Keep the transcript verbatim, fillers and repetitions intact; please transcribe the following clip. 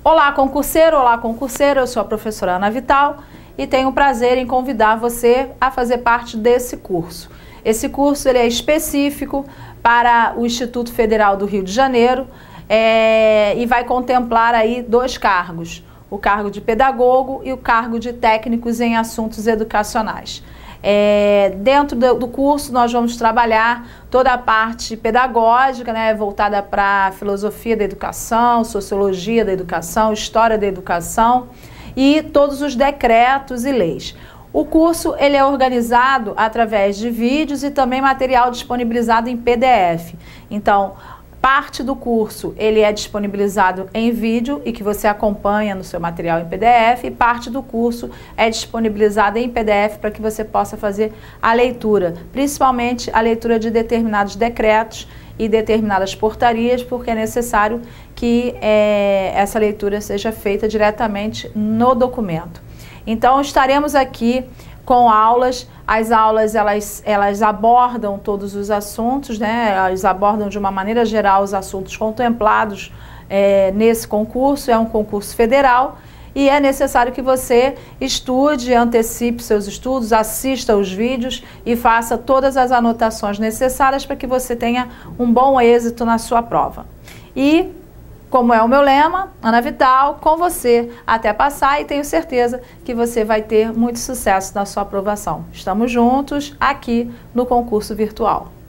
Olá, concurseiro, olá, concurseira, eu sou a professora Ana Vital e tenho o prazer em convidar você a fazer parte desse curso. Esse curso ele é específico para o Instituto Federal do Rio de Janeiro é, e vai contemplar aí dois cargos, o cargo de pedagogo e o cargo de técnicos em assuntos educacionais. É, dentro do, do curso nós vamos trabalhar toda a parte pedagógica, né, voltada para a filosofia da educação, sociologia da educação, história da educação e todos os decretos e leis. O curso ele é organizado através de vídeos e também material disponibilizado em P D F. Então, parte do curso ele é disponibilizado em vídeo e que você acompanha no seu material em P D F, e parte do curso é disponibilizada em P D F para que você possa fazer a leitura, principalmente a leitura de determinados decretos e determinadas portarias, porque é necessário que é, essa leitura seja feita diretamente no documento. Então, estaremos aqui com aulas. As aulas elas, elas abordam todos os assuntos, né? Elas abordam de uma maneira geral os assuntos contemplados é, nesse concurso. É um concurso federal e é necessário que você estude, antecipe seus estudos, assista os vídeos e faça todas as anotações necessárias para que você tenha um bom êxito na sua prova. E como é o meu lema, Ana Vital, com você até passar, e tenho certeza que você vai ter muito sucesso na sua aprovação. Estamos juntos aqui no concurso virtual.